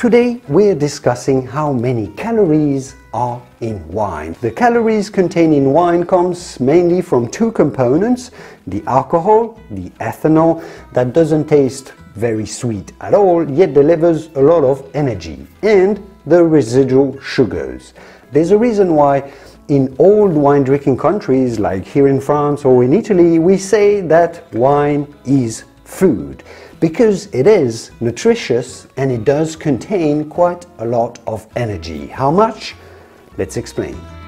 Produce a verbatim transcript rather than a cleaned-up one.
Today we're discussing how many calories are in wine. The calories contained in wine comes mainly from two components, the alcohol, the ethanol, that doesn't taste very sweet at all, yet delivers a lot of energy, and the residual sugars. There's a reason why in old wine drinking countries like here in France or in Italy, we say that wine is food, because it is nutritious and it does contain quite a lot of energy. How much? Let's explain.